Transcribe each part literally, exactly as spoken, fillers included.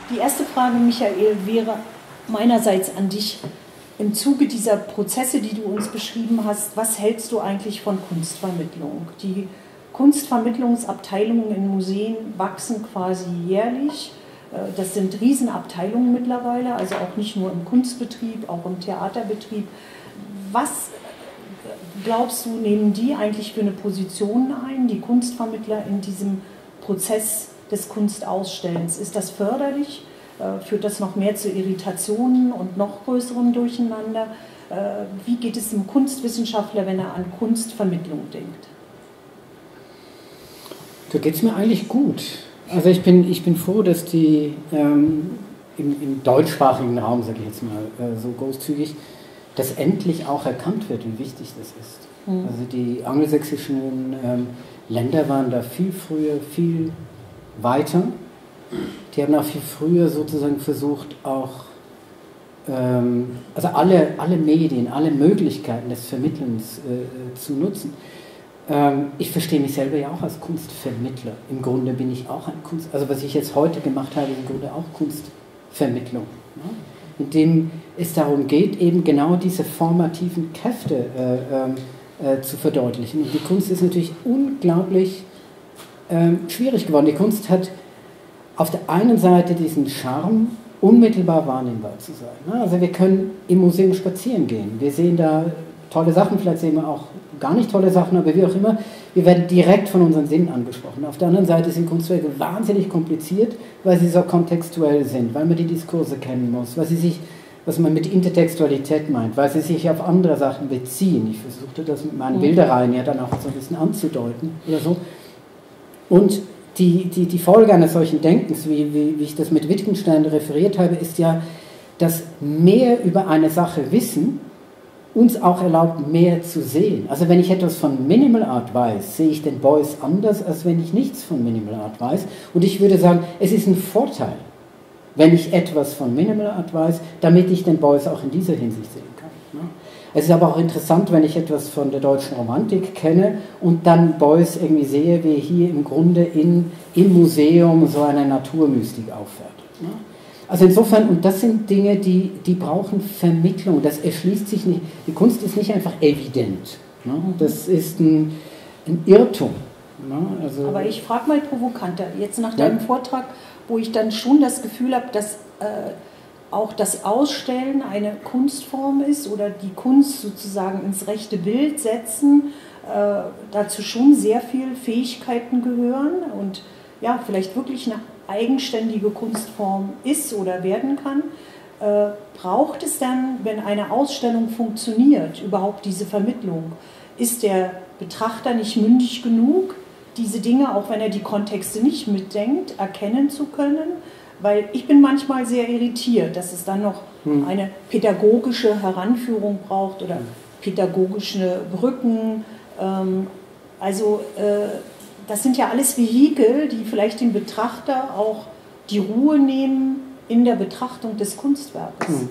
Die erste Frage, Michael, wäre meinerseits an dich. Im Zuge dieser Prozesse, die du uns beschrieben hast, was hältst du eigentlich von Kunstvermittlung? Die Kunstvermittlungsabteilungen in Museen wachsen quasi jährlich. Das sind Riesenabteilungen mittlerweile, also auch nicht nur im Kunstbetrieb, auch im Theaterbetrieb. Was glaubst du, nehmen die eigentlich für eine Position ein, die Kunstvermittler in diesem Prozess des Kunstausstellens? Ist das förderlich? Führt das noch mehr zu Irritationen und noch größerem Durcheinander? Wie geht es dem Kunstwissenschaftler, wenn er an Kunstvermittlung denkt? Da geht es mir eigentlich gut. Also ich bin, ich bin froh, dass die ähm, im, im deutschsprachigen Raum, sage ich jetzt mal äh, so großzügig, dass endlich auch erkannt wird, wie wichtig das ist. Mhm. Also die angelsächsischen ähm, Länder waren da viel früher, viel weiter. Die haben auch viel früher sozusagen versucht, auch ähm, also alle, alle Medien, alle Möglichkeiten des Vermittelns äh, zu nutzen. Ähm, ich verstehe mich selber ja auch als Kunstvermittler. Im Grunde bin ich auch ein Kunst, also was ich jetzt heute gemacht habe, ist im Grunde auch Kunstvermittlung. Ja? In dem es darum geht, eben genau diese formativen Kräfte äh, äh, zu verdeutlichen. Und die Kunst ist natürlich unglaublich äh, schwierig geworden. Die Kunst hat auf der einen Seite diesen Charme, unmittelbar wahrnehmbar zu sein. Also wir können im Museum spazieren gehen. Wir sehen da tolle Sachen, vielleicht sehen wir auch gar nicht tolle Sachen, aber wie auch immer, wir werden direkt von unseren Sinnen angesprochen. Auf der anderen Seite sind Kunstwerke wahnsinnig kompliziert, weil sie so kontextuell sind, weil man die Diskurse kennen muss, weil sie sich, was man mit Intertextualität meint, weil sie sich auf andere Sachen beziehen. Ich versuchte das mit meinen Bilderreihen ja dann auch so ein bisschen anzudeuten oder so. Und Die, die, die Folge eines solchen Denkens, wie, wie, wie ich das mit Wittgenstein referiert habe, ist ja, dass mehr über eine Sache wissen uns auch erlaubt, mehr zu sehen. Also wenn ich etwas von Minimal Art weiß, sehe ich den Beuys anders, als wenn ich nichts von Minimal Art weiß. Und ich würde sagen, es ist ein Vorteil, wenn ich etwas von Minimal Art weiß, damit ich den Beuys auch in dieser Hinsicht sehen kann. Es ist aber auch interessant, wenn ich etwas von der deutschen Romantik kenne und dann Beuys irgendwie sehe, wie hier im Grunde in, im Museum so eine Naturmystik auffährt. Also insofern, und das sind Dinge, die, die brauchen Vermittlung, das erschließt sich nicht, die Kunst ist nicht einfach evident, das ist ein, ein Irrtum. Also, aber ich frage mal provokanter, jetzt nach deinem ja. Vortrag, wo ich dann schon das Gefühl habe, dass äh, auch das Ausstellen eine Kunstform ist oder die Kunst sozusagen ins rechte Bild setzen, äh, dazu schon sehr viel Fähigkeiten gehören und ja, vielleicht wirklich eine eigenständige Kunstform ist oder werden kann. Äh, braucht es dann, wenn eine Ausstellung funktioniert, überhaupt diese Vermittlung? Ist der Betrachter nicht mündig genug, diese Dinge, auch wenn er die Kontexte nicht mitdenkt, erkennen zu können? Weil ich bin manchmal sehr irritiert, dass es dann noch hm. eine pädagogische Heranführung braucht oder pädagogische Brücken. Ähm, also äh, das sind ja alles Vehikel, die vielleicht den Betrachter auch die Ruhe nehmen in der Betrachtung des Kunstwerkes. Hm.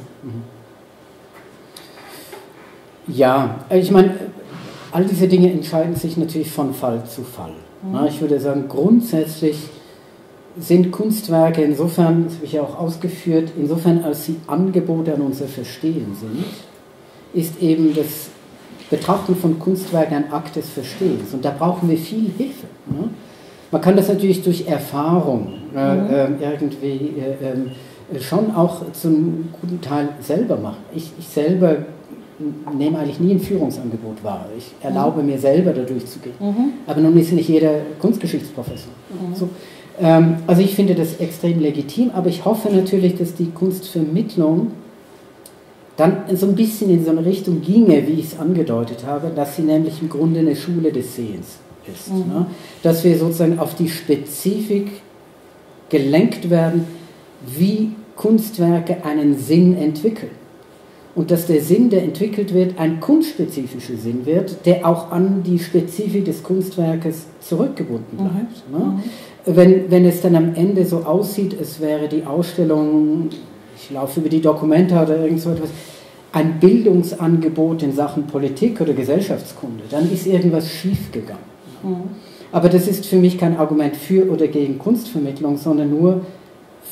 Ja, ich meine, all diese Dinge entscheiden sich natürlich von Fall zu Fall. Hm. Ich würde sagen, grundsätzlich sind Kunstwerke insofern, das habe ich ja auch ausgeführt, insofern als sie Angebote an unser Verstehen sind, ist eben das Betrachten von Kunstwerken ein Akt des Verstehens. Und da brauchen wir viel Hilfe. Ne? Man kann das natürlich durch Erfahrung äh, mhm. äh, irgendwie äh, äh, schon auch zum guten Teil selber machen. Ich, ich selber nehme eigentlich nie ein Führungsangebot wahr. Ich erlaube mhm. mir selber, da durchzugehen. Mhm. Aber nun ist nicht jeder Kunstgeschichtsprofessor. Mhm. So. Also ich finde das extrem legitim, aber ich hoffe natürlich, dass die Kunstvermittlung dann so ein bisschen in so eine Richtung ginge, wie ich es angedeutet habe, dass sie nämlich im Grunde eine Schule des Sehens ist. Mhm. Ne? Dass wir sozusagen auf die Spezifik gelenkt werden, wie Kunstwerke einen Sinn entwickeln. Und dass der Sinn, der entwickelt wird, ein kunstspezifischer Sinn wird, der auch an die Spezifik des Kunstwerkes zurückgebunden bleibt. Mhm. Ne? Wenn, wenn es dann am Ende so aussieht, es wäre die Ausstellung, ich laufe über die Dokumente oder irgend so etwas, ein Bildungsangebot in Sachen Politik oder Gesellschaftskunde, dann ist irgendwas schiefgegangen. Mhm. Aber das ist für mich kein Argument für oder gegen Kunstvermittlung, sondern nur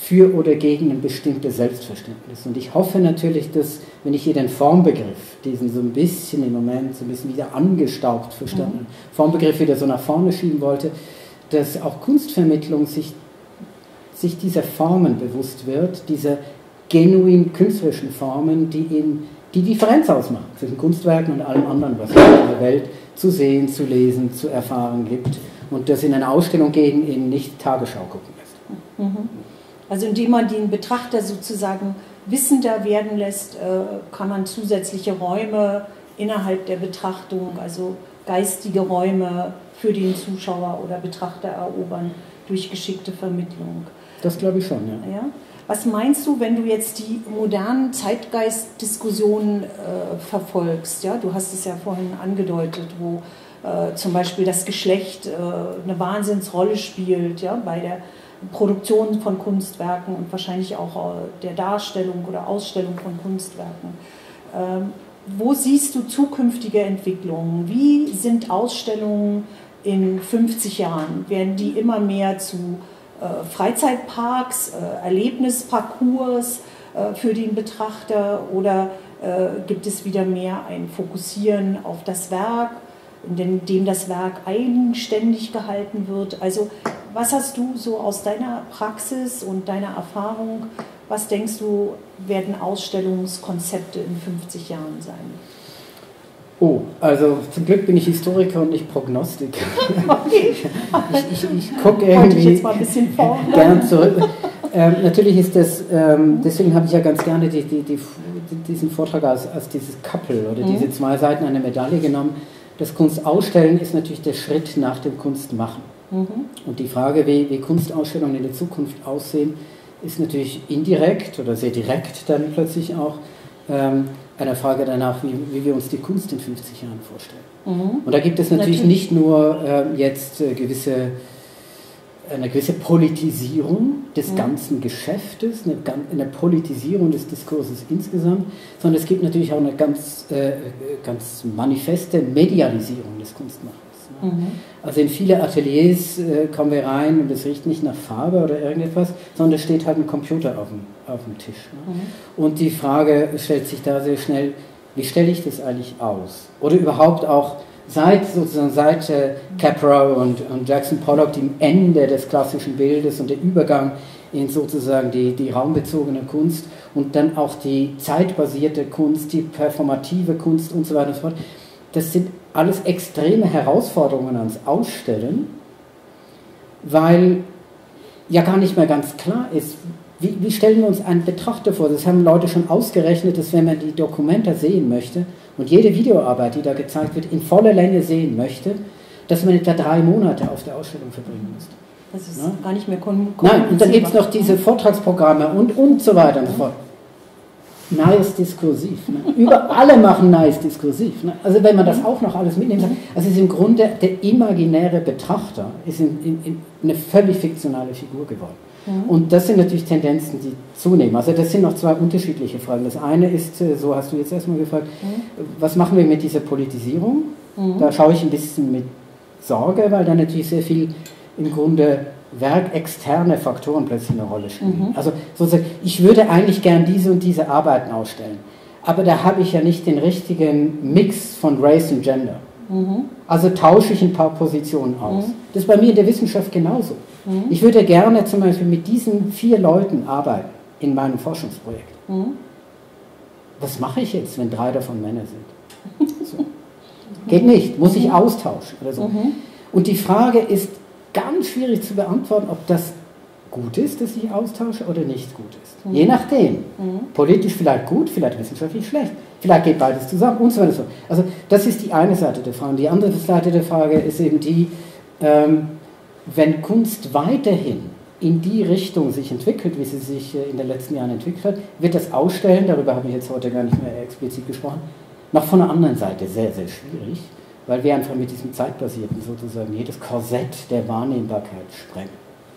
für oder gegen ein bestimmtes Selbstverständnis. Und ich hoffe natürlich, dass, wenn ich hier den Formbegriff, diesen so ein bisschen im Moment, so ein bisschen wieder angestaubt verstanden, mhm. Formbegriff wieder so nach vorne schieben wollte, dass auch Kunstvermittlung sich, sich dieser Formen bewusst wird, dieser genuin künstlerischen Formen, die in die Differenz ausmachen zwischen Kunstwerken und allem anderen, was es in der Welt zu sehen, zu lesen, zu erfahren gibt und das in eine Ausstellung gehen, in nicht Tagesschau gucken lässt. Mhm. Also indem man den Betrachter sozusagen wissender werden lässt, kann man zusätzliche Räume innerhalb der Betrachtung, also geistige Räume für den Zuschauer oder Betrachter erobern durch geschickte Vermittlung. Das glaube ich schon, ja. Ja? Was meinst du, wenn du jetzt die modernen Zeitgeistdiskussionen äh, verfolgst? Ja? Du hast es ja vorhin angedeutet, wo äh, zum Beispiel das Geschlecht äh, eine Wahnsinnsrolle spielt, ja? Bei der Produktion von Kunstwerken und wahrscheinlich auch äh, der Darstellung oder Ausstellung von Kunstwerken. Ähm, wo siehst du zukünftige Entwicklungen? Wie sind Ausstellungen in fünfzig Jahren? Werden die immer mehr zu Freizeitparks, Erlebnisparcours für den Betrachter oder gibt es wieder mehr ein Fokussieren auf das Werk, in dem das Werk eigenständig gehalten wird? Also was hast du so aus deiner Praxis und deiner Erfahrung, was denkst du, werden Ausstellungskonzepte in fünfzig Jahren sein? Oh, also zum Glück bin ich Historiker und nicht Prognostiker. Okay. ich, ich, ich gucke irgendwie ich jetzt mal ein bisschen gern zurück. Ähm, natürlich ist das, ähm, deswegen habe ich ja ganz gerne die, die, die, diesen Vortrag als, als dieses Couple oder mhm. diese zwei Seiten einer Medaille genommen. Das Kunstausstellen ist natürlich der Schritt nach dem Kunstmachen. Mhm. Und die Frage, wie, wie Kunstausstellungen in der Zukunft aussehen, ist natürlich indirekt oder sehr direkt dann plötzlich auch ähm, eine Frage danach, wie, wie wir uns die Kunst in fünfzig Jahren vorstellen. Mhm. Und da gibt es natürlich, natürlich. nicht nur äh, jetzt äh, gewisse, eine gewisse Politisierung des mhm. ganzen Geschäftes, eine, eine Politisierung des Diskurses insgesamt, sondern es gibt natürlich auch eine ganz, äh, ganz manifeste Medialisierung des Kunstmachens. Ne? Mhm. Also in viele Ateliers äh, kommen wir rein und es riecht nicht nach Farbe oder irgendetwas, sondern es steht halt ein Computer auf dem, auf dem Tisch. Ne? Mhm. Und die Frage stellt sich da sehr schnell, wie stelle ich das eigentlich aus? Oder überhaupt auch seit, sozusagen seit äh, Capra und, und Jackson Pollock, dem Ende des klassischen Bildes und der Übergang in sozusagen die, die raumbezogene Kunst und dann auch die zeitbasierte Kunst, die performative Kunst und so weiter und so fort. Das sind alles extreme Herausforderungen ans Ausstellen, weil ja gar nicht mehr ganz klar ist, wie, wie stellen wir uns einen Betrachter vor? Das haben Leute schon ausgerechnet, dass wenn man die Dokumenta sehen möchte und jede Videoarbeit, die da gezeigt wird, in voller Länge sehen möchte, dass man etwa drei Monate auf der Ausstellung verbringen müsste. Das ist ja? gar nicht mehr kon Nein, und dann gibt es noch diese Vortragsprogramme und, und so weiter und so fort. Nice diskursiv. Ne? Über alle machen nice diskursiv. Ne? Also wenn man das auch noch alles mitnimmt, also ist im Grunde der imaginäre Betrachter ist in, in, in eine völlig fiktionale Figur geworden. Mhm. Und das sind natürlich Tendenzen, die zunehmen. Also das sind noch zwei unterschiedliche Fragen. Das eine ist, so hast du jetzt erstmal gefragt, mhm. was machen wir mit dieser Politisierung? Mhm. Da schaue ich ein bisschen mit Sorge, weil da natürlich sehr viel im Grunde werkexterne Faktoren plötzlich eine Rolle spielen. Mhm. Also sozusagen, ich würde eigentlich gern diese und diese Arbeiten ausstellen, aber da habe ich ja nicht den richtigen Mix von Race und Gender. Mhm. Also tausche ich ein paar Positionen aus. Mhm. Das ist bei mir in der Wissenschaft genauso. Mhm. Ich würde gerne zum Beispiel mit diesen vier Leuten arbeiten in meinem Forschungsprojekt. Mhm. Was mache ich jetzt, wenn drei davon Männer sind? So. Geht nicht, muss ich austauschen oder so. Mhm. Und die Frage ist ganz schwierig zu beantworten, ob das gut ist, dass ich austausche oder nicht gut ist. Mhm. Je nachdem. Mhm. Politisch vielleicht gut, vielleicht wissenschaftlich schlecht. Vielleicht geht beides zusammen und so weiter. Also das ist die eine Seite der Frage. Die andere Seite der Frage ist eben die, ähm, wenn Kunst weiterhin in die Richtung sich entwickelt, wie sie sich in den letzten Jahren entwickelt hat, wird das Ausstellen, darüber habe ich jetzt heute gar nicht mehr explizit gesprochen, noch von der anderen Seite sehr, sehr schwierig, weil wir einfach mit diesem Zeitbasierten sozusagen jedes Korsett der Wahrnehmbarkeit sprengen.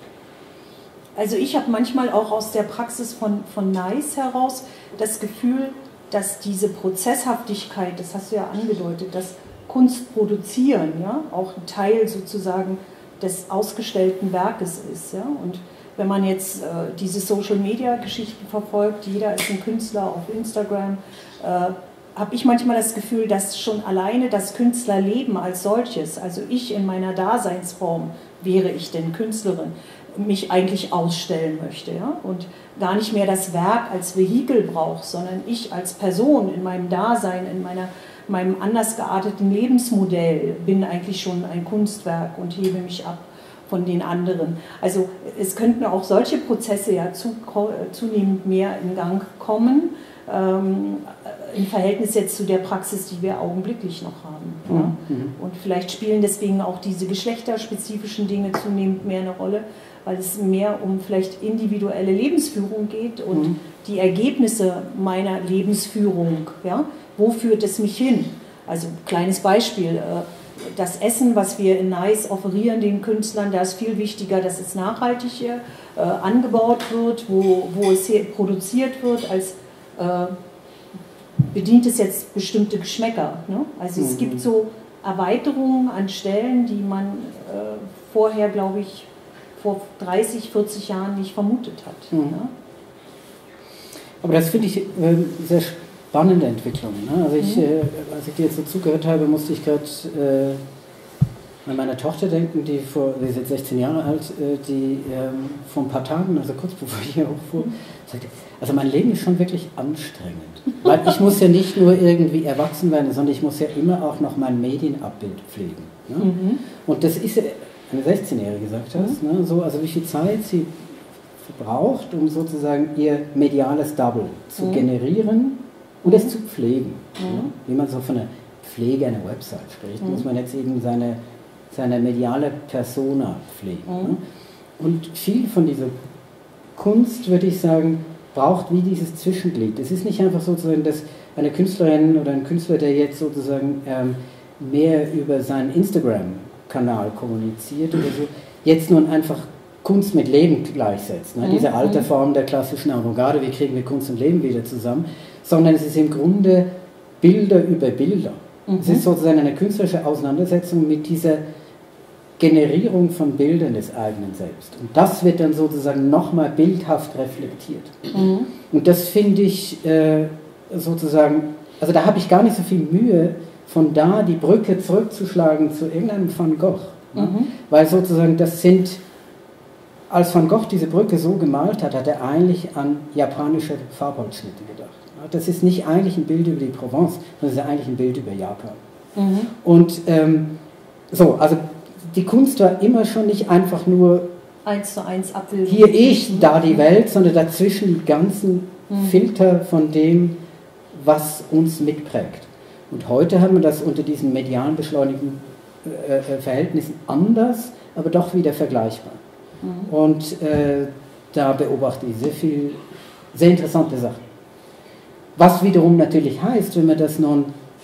Also ich habe manchmal auch aus der Praxis von, von Nice heraus das Gefühl, dass diese Prozesshaftigkeit, das hast du ja angedeutet, dass Kunst produzieren, ja, auch ein Teil sozusagen des ausgestellten Werkes ist. Ja? Und wenn man jetzt äh, diese Social-Media-Geschichten verfolgt, jeder ist ein Künstler auf Instagram, äh, habe ich manchmal das Gefühl, dass schon alleine das Künstlerleben als solches, also ich in meiner Daseinsform, wäre ich denn Künstlerin, mich eigentlich ausstellen möchte, ja? Und gar nicht mehr das Werk als Vehikel brauche, sondern ich als Person in meinem Dasein, in meiner, meinem anders gearteten Lebensmodell bin eigentlich schon ein Kunstwerk und hebe mich ab von den anderen. Also es könnten auch solche Prozesse ja zu, zunehmend mehr in Gang kommen, ähm, im Verhältnis jetzt zu der Praxis, die wir augenblicklich noch haben. Ja? Mhm. Und vielleicht spielen deswegen auch diese geschlechterspezifischen Dinge zunehmend mehr eine Rolle, weil es mehr um vielleicht individuelle Lebensführung geht und mhm. die Ergebnisse meiner Lebensführung. Ja? Wo führt es mich hin? Also kleines Beispiel, das Essen, was wir in Nice offerieren den Künstlern, da ist viel wichtiger, dass es nachhaltig hier äh, angebaut wird, wo, wo es hier produziert wird, als äh, bedient es jetzt bestimmte Geschmäcker. Ne? Also mhm. es gibt so Erweiterungen an Stellen, die man äh, vorher, glaube ich, vor dreißig, vierzig Jahren nicht vermutet hat. Mhm. Ne? Aber das finde ich äh, sehr spannende Entwicklung. Ne? Also ich, mhm. äh, als ich dir jetzt so zugehört habe, musste ich gerade äh, an meine Tochter denken, die vor, die ist jetzt sechzehn Jahre alt, äh, die ähm, vor ein paar Tagen, also kurz bevor ich hier hochfuhr, mhm. sagte, also mein Leben ist schon wirklich anstrengend. Weil ich muss ja nicht nur irgendwie erwachsen werden, sondern ich muss ja immer auch noch mein Medienabbild pflegen. Ne? Mhm. Und das ist, eine sechzehnjährige gesagt hast, mhm. ne? So, also wie viel Zeit sie braucht, um sozusagen ihr mediales Double zu mhm. generieren und es zu pflegen. Mhm. Ne? Wie man so von der Pflege einer Website spricht, mhm. muss man jetzt eben seine, seine mediale Persona pflegen. Mhm. Ne? Und viel von dieser Kunst, würde ich sagen, braucht wie dieses Zwischenglied. Es ist nicht einfach sozusagen, dass eine Künstlerin oder ein Künstler, der jetzt sozusagen ähm, mehr über seinen Instagram-Kanal kommuniziert oder so, jetzt nun einfach Kunst mit Leben gleichsetzt. Ne? Mhm. Diese alte Form der klassischen Avantgarde, wie kriegen wir Kunst und Leben wieder zusammen, sondern es ist im Grunde Bilder über Bilder. Mhm. Es ist sozusagen eine künstlerische Auseinandersetzung mit dieser Generierung von Bildern des eigenen Selbst. Und das wird dann sozusagen nochmal bildhaft reflektiert. Mhm. Und das finde ich äh, sozusagen, also da habe ich gar nicht so viel Mühe, von da die Brücke zurückzuschlagen zu irgendeinem Van Gogh. Mhm. Ne? Weil sozusagen das sind, als Van Gogh diese Brücke so gemalt hat, hat er eigentlich an japanische Farbholzschnitte gedacht. Das ist nicht eigentlich ein Bild über die Provence, sondern es ist eigentlich ein Bild über Japan. Mhm. Und ähm, so, also die Kunst war immer schon nicht einfach nur eins zu eins Abbildung. Hier ich, da die Welt, sondern dazwischen die ganzen mhm. Filter von dem, was uns mitprägt. Und heute haben wir das unter diesen medialen beschleunigten äh, Verhältnissen anders, aber doch wieder vergleichbar. Mhm. Und äh, da beobachte ich sehr viel, sehr interessante Sachen. Was wiederum natürlich heißt, wenn man das nun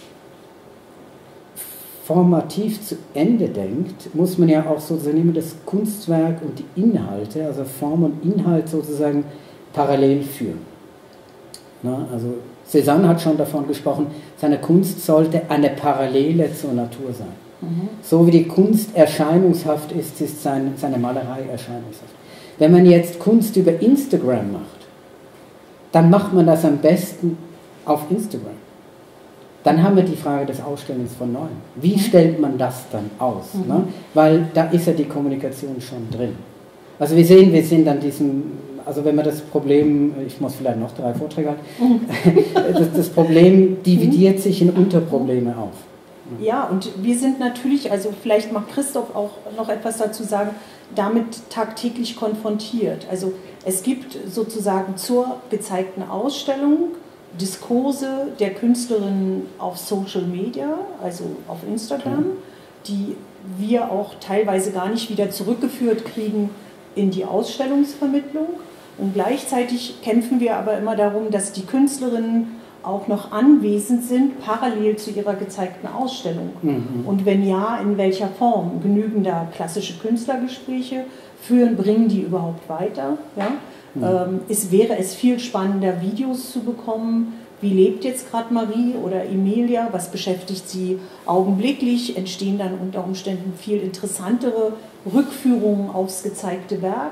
formativ zu Ende denkt, muss man ja auch sozusagen immer das Kunstwerk und die Inhalte, also Form und Inhalt sozusagen parallel führen. Na, also Cézanne hat schon davon gesprochen, seine Kunst sollte eine Parallele zur Natur sein. Mhm. So wie die Kunst erscheinungshaft ist, ist sein, seine Malerei erscheinungshaft. Wenn man jetzt Kunst über Instagram macht, dann macht man das am besten auf Instagram. Dann haben wir die Frage des Ausstellens von Neuem. Wie stellt man das dann aus? Mhm. Ne? Weil da ist ja die Kommunikation schon drin. Also wir sehen, wir sind an diesem, also wenn man das Problem, ich muss vielleicht noch drei Vorträge halten, mhm. das, das Problem dividiert sich in Unterprobleme auf. Ja, und wir sind natürlich, also vielleicht mag Christoph auch noch etwas dazu sagen, damit tagtäglich konfrontiert. Also es gibt sozusagen zur gezeigten Ausstellung Diskurse der Künstlerin auf Social Media, also auf Instagram, die wir auch teilweise gar nicht wieder zurückgeführt kriegen in die Ausstellungsvermittlung. Und gleichzeitig kämpfen wir aber immer darum, dass die Künstlerinnen auch noch anwesend sind, parallel zu ihrer gezeigten Ausstellung. Mhm. Und wenn ja, in welcher Form? Genügen da klassische Künstlergespräche? Führen, bringen die überhaupt weiter? Ja? Mhm. Ähm, es wäre es viel spannender, Videos zu bekommen. Wie lebt jetzt gerade Marie oder Emilia? Was beschäftigt sie augenblicklich? Entstehen dann unter Umständen viel interessantere Rückführungen aufs gezeigte Werk.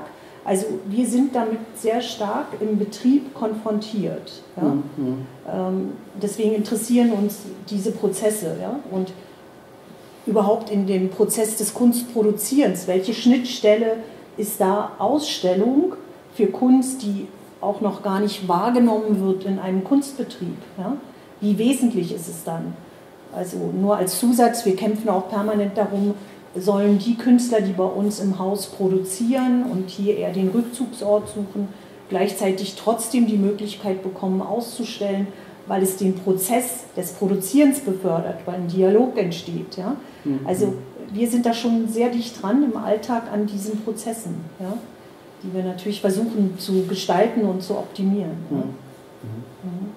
Also wir sind damit sehr stark im Betrieb konfrontiert. Ja? Mhm. Ähm, deswegen interessieren uns diese Prozesse. Ja? Und überhaupt in dem Prozess des Kunstproduzierens, welche Schnittstelle ist da Ausstellung für Kunst, die auch noch gar nicht wahrgenommen wird in einem Kunstbetrieb? Ja? Wie wesentlich ist es dann? Also nur als Zusatz, wir kämpfen auch permanent darum, sollen die Künstler, die bei uns im Haus produzieren und hier eher den Rückzugsort suchen, gleichzeitig trotzdem die Möglichkeit bekommen, auszustellen, weil es den Prozess des Produzierens befördert, weil ein Dialog entsteht. Ja? Mhm. Also wir sind da schon sehr dicht dran im Alltag an diesen Prozessen, ja? Die wir natürlich versuchen zu gestalten und zu optimieren. Ja? Mhm. Mhm.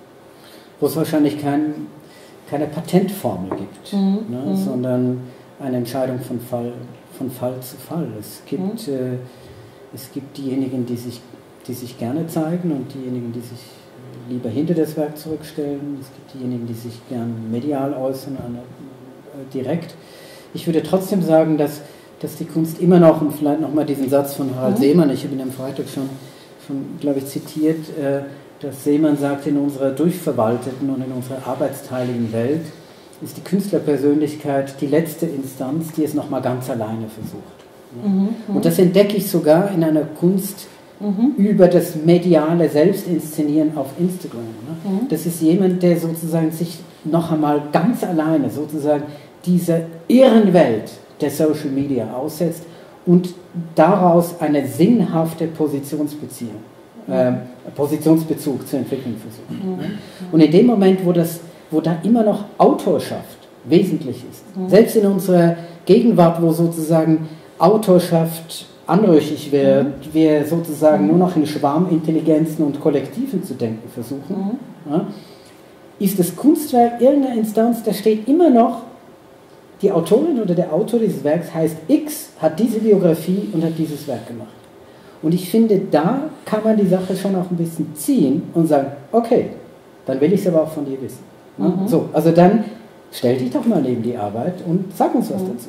Wo es wahrscheinlich kein, keine Patentformel gibt, mhm. ne? Mhm. sondern eine Entscheidung von Fall, von Fall zu Fall. Es gibt, mhm. äh, es gibt diejenigen, die sich, die sich gerne zeigen und diejenigen, die sich lieber hinter das Werk zurückstellen. Es gibt diejenigen, die sich gern medial äußern, eine, äh, direkt. Ich würde trotzdem sagen, dass, dass die Kunst immer noch, und vielleicht nochmal diesen Satz von Harald mhm. Seemann, ich habe ihn am Freitag schon, schon glaube ich, zitiert, äh, dass Seemann sagt, in unserer durchverwalteten und in unserer arbeitsteiligen Welt ist die Künstlerpersönlichkeit die letzte Instanz, die es nochmal ganz alleine versucht. Mhm, und das entdecke ich sogar in einer Kunst mhm. über das mediale Selbstinszenieren auf Instagram. Ne? Mhm. Das ist jemand, der sozusagen sich noch einmal ganz alleine sozusagen dieser irren Welt der Social Media aussetzt und daraus eine sinnhafte Positionsbeziehung, mhm. äh, Positionsbezug zu entwickeln versucht. Mhm. Ne? Und in dem Moment, wo das wo da immer noch Autorschaft wesentlich ist. Mhm. Selbst in unserer Gegenwart, wo sozusagen Autorschaft anrüchig wird, mhm. wir sozusagen mhm. nur noch in Schwarmintelligenzen und Kollektiven zu denken versuchen, mhm. ja, ist das Kunstwerk irgendeiner Instanz, da steht immer noch, die Autorin oder der Autor dieses Werks heißt X, hat diese Biografie und hat dieses Werk gemacht. Und ich finde, da kann man die Sache schon auch ein bisschen ziehen und sagen, okay, dann will ich es aber auch von dir wissen. Mhm. So, also dann stell dich doch mal neben die Arbeit und sag uns was mhm. dazu.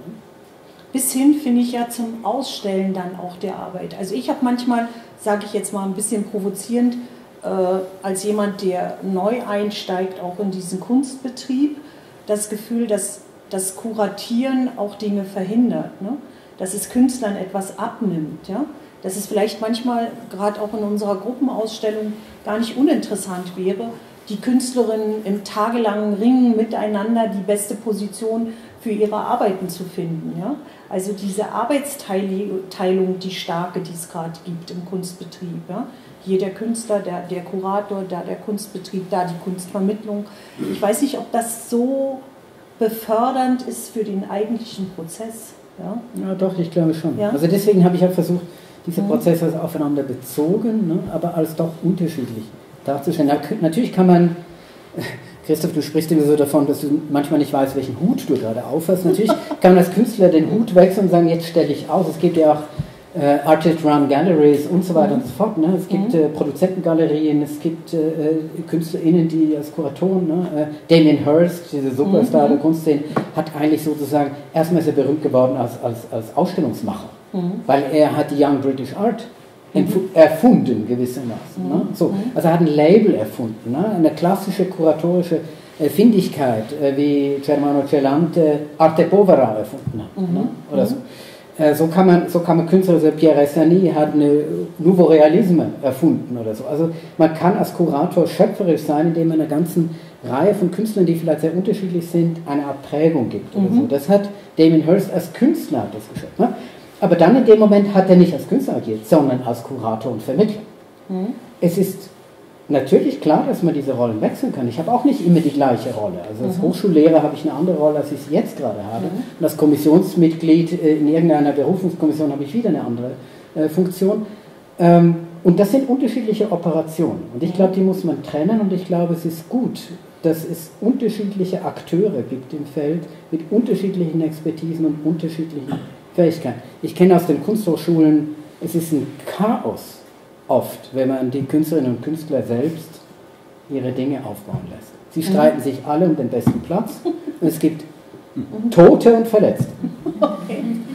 Bis hin finde ich ja zum Ausstellen dann auch der Arbeit. Also ich habe manchmal, sage ich jetzt mal ein bisschen provozierend, äh, als jemand, der neu einsteigt, auch in diesen Kunstbetrieb, das Gefühl, dass das Kuratieren auch Dinge verhindert, ne? Dass es Künstlern etwas abnimmt. Ja? Dass es vielleicht manchmal, gerade auch in unserer Gruppenausstellung, gar nicht uninteressant wäre, die Künstlerinnen im tagelangen Ringen miteinander die beste Position für ihre Arbeiten zu finden. Ja? Also diese Arbeitsteilung, die starke, die es gerade gibt im Kunstbetrieb. Ja? Hier der Künstler, der, der Kurator, da der Kunstbetrieb, da die Kunstvermittlung. Ich weiß nicht, ob das so befördernd ist für den eigentlichen Prozess. Ja, ja doch, ich glaube schon. Ja? Also deswegen habe ich auch versucht, diese Prozesse mhm. aufeinander bezogen, ne, aber als doch unterschiedlich darzustellen. Natürlich kann man, Christoph, du sprichst immer so davon, dass du manchmal nicht weißt, welchen Hut du gerade aufhast. Natürlich kann man als Künstler den Hut wechseln und sagen, jetzt stelle ich aus. Es gibt ja auch äh, Artist-Run Galleries und so weiter mhm. und so fort. Ne? Es gibt äh, Produzentengalerien, es gibt äh, KünstlerInnen, die als Kuratoren, ne? äh, Damien Hirst, dieser Superstar mhm. der Kunstszene, hat eigentlich sozusagen, erstmal ist er berühmt geworden als, als, als Ausstellungsmacher, mhm. weil er hat die Young British Art erfunden gewissermaßen. Mhm. Ne? So, also er hat ein Label erfunden, ne? Eine klassische kuratorische äh, Findigkeit, äh, wie Germano Celante Arte Povera erfunden hat. Mhm. Ne? Oder so. Äh, so, kann man, so kann man Künstler, also Pierre Restany hat eine Nouveau Realisme erfunden oder so. Also man kann als Kurator schöpferisch sein, indem man einer ganzen Reihe von Künstlern, die vielleicht sehr unterschiedlich sind, eine Art Prägung gibt. Mhm. Oder so. Das hat Damien Hirst als Künstler das geschafft. Ne? Aber dann in dem Moment hat er nicht als Künstler agiert, sondern als Kurator und Vermittler. Mhm. Es ist natürlich klar, dass man diese Rollen wechseln kann. Ich habe auch nicht immer die gleiche Rolle. Also als mhm. Hochschullehrer habe ich eine andere Rolle, als ich sie jetzt gerade habe. Mhm. Und als Kommissionsmitglied in irgendeiner Berufungskommission habe ich wieder eine andere äh, Funktion. Ähm, und das sind unterschiedliche Operationen. Und ich glaube, die muss man trennen. Und ich glaube, es ist gut, dass es unterschiedliche Akteure gibt im Feld mit unterschiedlichen Expertisen und unterschiedlichen Fähigkeiten. Ich kenne aus den Kunsthochschulen, es ist ein Chaos oft, wenn man die Künstlerinnen und Künstler selbst ihre Dinge aufbauen lässt. Sie streiten mhm. sich alle um den besten Platz und es gibt Tote und Verletzte. Okay.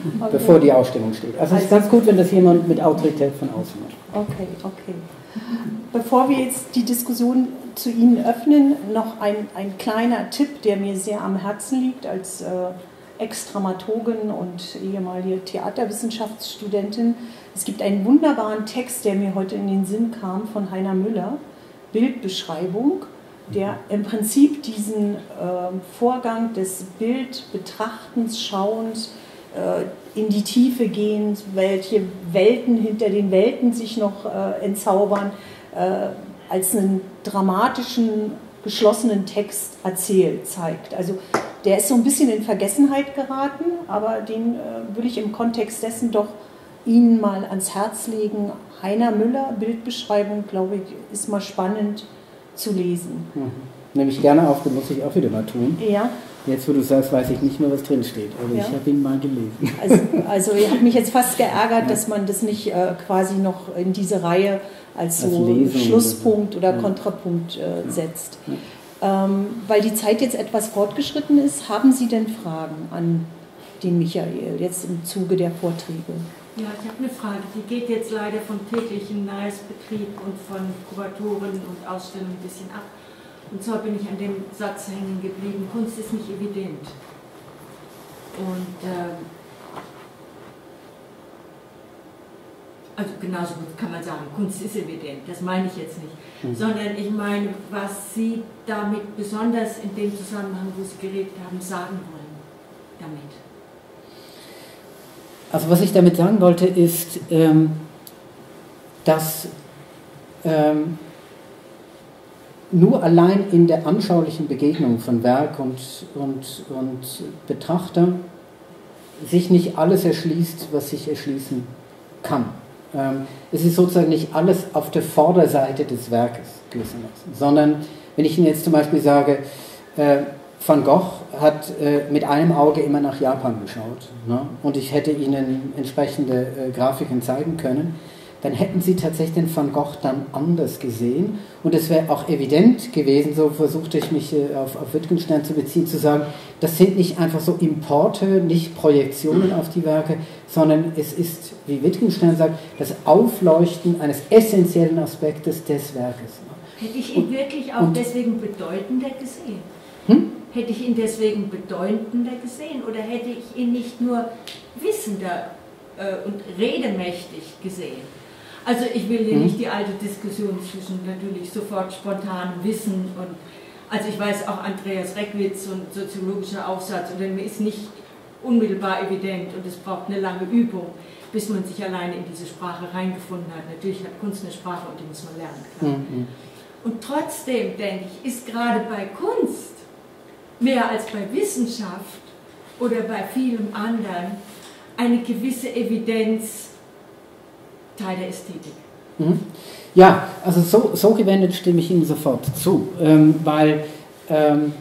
okay. bevor die Ausstellung steht. Also es ist ganz gut, wenn das jemand mit Autorität von außen macht. Okay, okay. Bevor wir jetzt die Diskussion zu Ihnen öffnen, noch ein, ein kleiner Tipp, der mir sehr am Herzen liegt als äh, Ex-Dramaturgin und ehemalige Theaterwissenschaftsstudentin. Es gibt einen wunderbaren Text, der mir heute in den Sinn kam, von Heiner Müller, Bildbeschreibung, der im Prinzip diesen äh, Vorgang des Bildbetrachtens, Schauens, äh, in die Tiefe gehend, welche Welten hinter den Welten sich noch äh, entzaubern, äh, als einen dramatischen, geschlossenen Text erzählt, zeigt. Also der ist so ein bisschen in Vergessenheit geraten, aber den äh, will ich im Kontext dessen doch Ihnen mal ans Herz legen. Heiner Müller, Bildbeschreibung, glaube ich, ist mal spannend zu lesen. Mhm. Nehme ich gerne auf, das muss ich auch wieder mal tun. Ja. Jetzt, wo du sagst, weiß ich nicht mehr, was drin steht, aber ja. ich habe ihn mal gelesen. Also, also ich habe mich jetzt fast geärgert, dass man das nicht äh, quasi noch in diese Reihe als so als Schlusspunkt oder, so. oder ja. Kontrapunkt äh, setzt. Ja. Ähm, weil die Zeit jetzt etwas fortgeschritten ist, haben Sie denn Fragen an den Michael, jetzt im Zuge der Vorträge? Ja, ich habe eine Frage, die geht jetzt leider vom täglichen Nahes-Betrieb und von Kuratoren und Ausstellungen ein bisschen ab. Und zwar bin ich an dem Satz hängen geblieben, Kunst ist nicht evident. Und ähm, also genauso gut kann man sagen, Kunst ist evident, das meine ich jetzt nicht. Mhm. Sondern ich meine, was Sie damit besonders in dem Zusammenhang, wo Sie geredet haben, sagen wollen damit. Also was ich damit sagen wollte, ist, ähm, dass ähm, nur allein in der anschaulichen Begegnung von Werk und, und, und Betrachter sich nicht alles erschließt, was sich erschließen kann. Ähm, es ist sozusagen nicht alles auf der Vorderseite des Werkes gewissermaßen, sondern wenn ich Ihnen jetzt zum Beispiel sage, äh, Van Gogh hat äh, mit einem Auge immer nach Japan geschaut, ne? Und ich hätte Ihnen entsprechende äh, Grafiken zeigen können, dann hätten Sie tatsächlich den Van Gogh dann anders gesehen und es wäre auch evident gewesen, so versuchte ich mich äh, auf, auf Wittgenstein zu beziehen, zu sagen, das sind nicht einfach so Importe, nicht Projektionen auf die Werke, sondern es ist, wie Wittgenstein sagt, das Aufleuchten eines essentiellen Aspektes des Werkes. Ne? Hätte ich ihn und, wirklich auch deswegen bedeutender gesehen? Hm? Hätte ich ihn deswegen bedeutender gesehen oder hätte ich ihn nicht nur wissender äh, und redemächtig gesehen? Also ich will hier mhm. nicht die alte Diskussion zwischen natürlich sofort spontanem Wissen und, also ich weiß auch Andreas Reckwitz und soziologischer Aufsatz, und mir ist nicht unmittelbar evident und es braucht eine lange Übung, bis man sich alleine in diese Sprache reingefunden hat. Natürlich hat Kunst eine Sprache und die muss man lernen, klar. Mhm. Und trotzdem, denke ich, ist gerade bei Kunst mehr als bei Wissenschaft oder bei vielem anderen eine gewisse Evidenz Teil der Ästhetik. Mhm. Ja, also so, so gewendet stimme ich Ihnen sofort zu, ähm, weil ähm,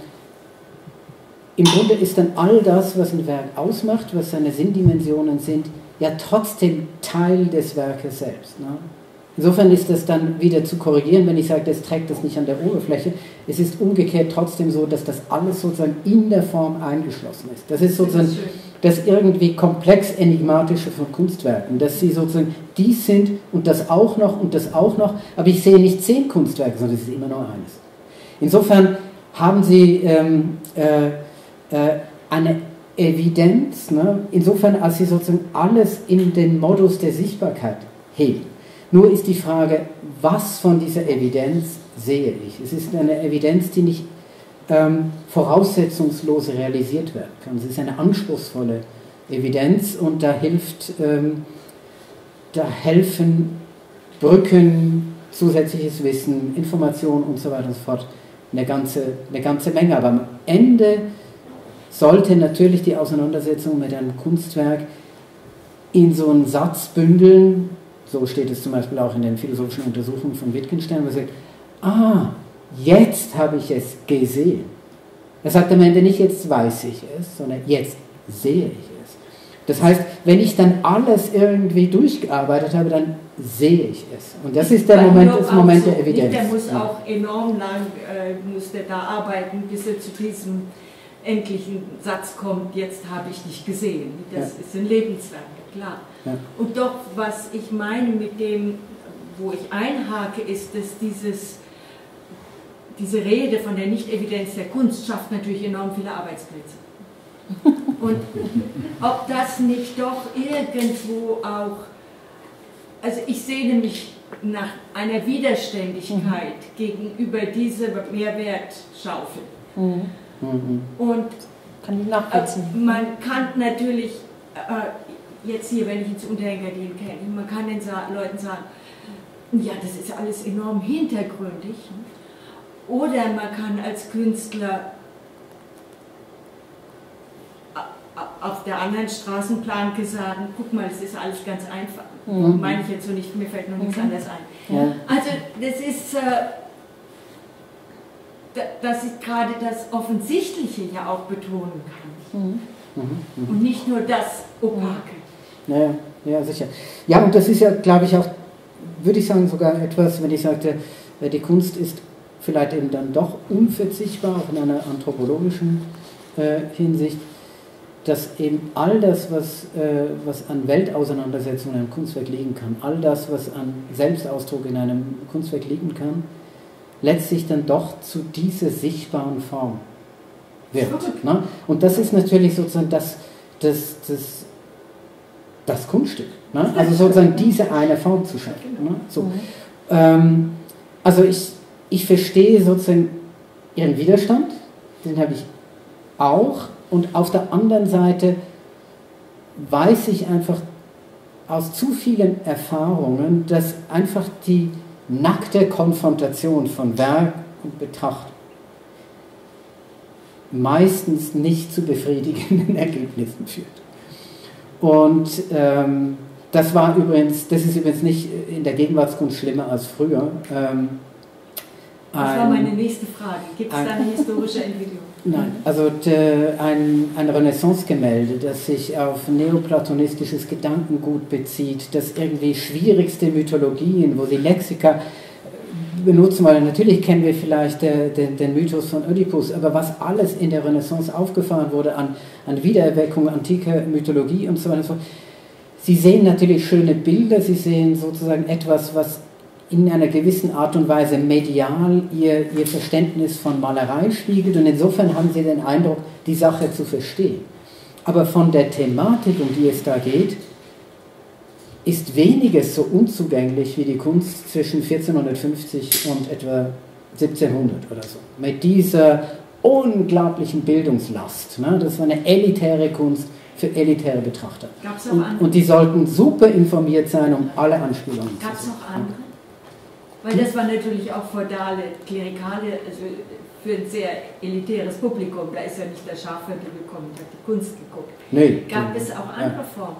im Grunde ist dann all das, was ein Werk ausmacht, was seine Sinndimensionen sind, ja trotzdem Teil des Werkes selbst. Ne? Insofern ist das dann wieder zu korrigieren, wenn ich sage, das trägt das nicht an der Oberfläche. Es ist umgekehrt trotzdem so, dass das alles sozusagen in der Form eingeschlossen ist. Das ist sozusagen das, das irgendwie komplex Enigmatische von Kunstwerken, dass sie sozusagen dies sind und das auch noch und das auch noch, aber ich sehe nicht zehn Kunstwerke, sondern es ist immer nur eines. Insofern haben sie ähm, äh, äh, eine Evidenz, ne? Insofern als sie sozusagen alles in den Modus der Sichtbarkeit heben. Nur ist die Frage, was von dieser Evidenz sehe ich? Es ist eine Evidenz, die nicht ähm, voraussetzungslos realisiert werden kann. Es ist eine anspruchsvolle Evidenz und da hilft, ähm, da helfen Brücken, zusätzliches Wissen, Information und so weiter und so fort eine ganze, eine ganze Menge. Aber am Ende sollte natürlich die Auseinandersetzung mit einem Kunstwerk in so einen Satz bündeln. So steht es zum Beispiel auch in den philosophischen Untersuchungen von Wittgenstein, wo er sagt, ah, jetzt habe ich es gesehen. Er sagt am Ende nicht, jetzt weiß ich es, sondern jetzt sehe ich es. Das heißt, wenn ich dann alles irgendwie durchgearbeitet habe, dann sehe ich es. Und das ist der Moment, das Moment der Evidenz. Der muss auch enorm lang, äh, muss der da arbeiten, bis er zu diesem endlich ein Satz kommt, jetzt habe ich dich gesehen. Das ja. ist ein Lebenswerk, klar. Ja. Und doch, was ich meine mit dem, wo ich einhake, ist, dass dieses, diese Rede von der Nicht-Evidenz der Kunst schafft natürlich enorm viele Arbeitsplätze. Und ob das nicht doch irgendwo auch, also ich sehne mich nach einer Widerständigkeit mhm. gegenüber dieser Mehrwertschaufel. Mhm. Mhm. Und kann ich nachvollziehen. Äh, man kann natürlich, äh, jetzt hier, wenn ich ins Unterhängerdeal kenne, man kann den Sa Leuten sagen, ja, das ist alles enorm hintergründig. Oder man kann als Künstler auf der anderen Straßenplanke sagen, guck mal, es ist alles ganz einfach. Mhm. Meine ich jetzt so nicht, mir fällt noch nichts mhm. anderes ein. Ja. Also das ist, äh, dass ich gerade das Offensichtliche ja auch betonen kann. Mhm. Mhm. Und nicht nur das Opake. Ja, ja, sicher. Ja, und das ist ja, glaube ich, auch, würde ich sagen, sogar etwas, wenn ich sagte, die Kunst ist vielleicht eben dann doch unverzichtbar, auch in einer anthropologischen äh, Hinsicht, dass eben all das, was, äh, was an Weltauseinandersetzung in einem Kunstwerk liegen kann, all das, was an Selbstausdruck in einem Kunstwerk liegen kann, letztlich dann doch zu dieser sichtbaren Form wird. Ne? Und das ist natürlich sozusagen das, das, das, das Kunststück. Ne? Also sozusagen diese eine Form zu schaffen. Ne? So. Ähm, also ich, ich verstehe sozusagen Ihren Widerstand, den habe ich auch. Und auf der anderen Seite weiß ich einfach aus zu vielen Erfahrungen, dass einfach die nackte Konfrontation von Werk und Betracht meistens nicht zu befriedigenden Ergebnissen führt. Und ähm, das war übrigens, das ist übrigens nicht in der Gegenwartskunst schlimmer als früher. Ähm, das war meine nächste Frage. Gibt es da eine historische Entwicklung? Nein, also de, ein, ein Renaissance-Gemälde, das sich auf neoplatonistisches Gedankengut bezieht, das irgendwie schwierigste Mythologien, wo sie Lexika benutzen wollen. Natürlich kennen wir vielleicht de, de, den Mythos von Ödipus, aber was alles in der Renaissance aufgefahren wurde an, an Wiedererweckung, antike Mythologie und so weiter und so fort. Sie sehen natürlich schöne Bilder, Sie sehen sozusagen etwas, was in einer gewissen Art und Weise medial ihr, ihr Verständnis von Malerei spiegelt, und insofern haben Sie den Eindruck, die Sache zu verstehen. Aber von der Thematik, um die es da geht, ist weniges so unzugänglich wie die Kunst zwischen vierzehnhundertfünfzig und etwa siebzehnhundert oder so. Mit dieser unglaublichen Bildungslast. Ne? Das war eine elitäre Kunst für elitäre Betrachter. Gab's auch und, andere? und die sollten super informiert sein, um alle Anspielungen zu sehen. Gab es noch andere? Weil das war natürlich auch feudale, klerikale, also für ein sehr elitäres Publikum. Da ist ja nicht der Schafhirte gekommen, hat die Kunst geguckt. Nee, Gab es auch andere ja. Formen?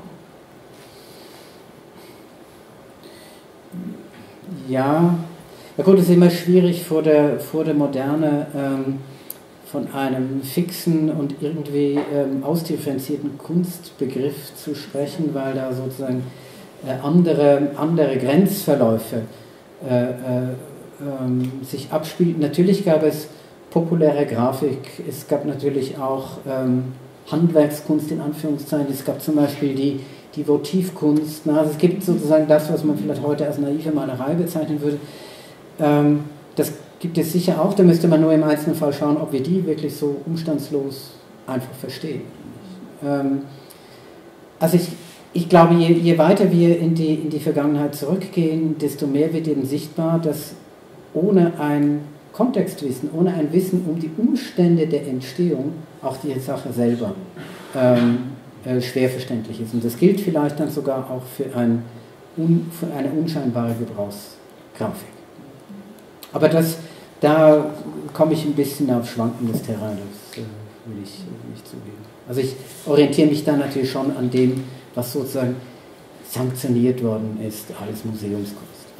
Ja, ja gut, es ist immer schwierig vor der, vor der Moderne ähm, von einem fixen und irgendwie ähm, ausdifferenzierten Kunstbegriff zu sprechen, weil da sozusagen äh, andere, andere Grenzverläufe Äh, äh, ähm, sich abspielt. Natürlich gab es populäre Grafik, es gab natürlich auch ähm, Handwerkskunst in Anführungszeichen, es gab zum Beispiel die, die Votivkunst, na, also es gibt sozusagen das, was man vielleicht heute als naive Malerei bezeichnen würde. Ähm, das gibt es sicher auch, da müsste man nur im einzelnen Fall schauen, ob wir die wirklich so umstandslos einfach verstehen. Ähm, also ich Ich glaube, je, je weiter wir in die, in die Vergangenheit zurückgehen, desto mehr wird eben sichtbar, dass ohne ein Kontextwissen, ohne ein Wissen um die Umstände der Entstehung auch die Sache selber ähm, äh, schwer verständlich ist. Und das gilt vielleicht dann sogar auch für, ein, un, für eine unscheinbare Gebrauchsgrafik. Aber das, da komme ich ein bisschen auf schwankendes Terrain, das äh, will ich äh, nicht zugeben. Also ich orientiere mich da natürlich schon an dem, was sozusagen sanktioniert worden ist als Museumskunst.